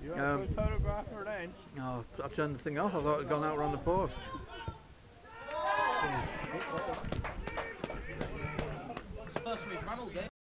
You want a good photographer then? Oh, I turned the thing off. I thought it had gone out around the post. It's supposed to be Ronald, eh?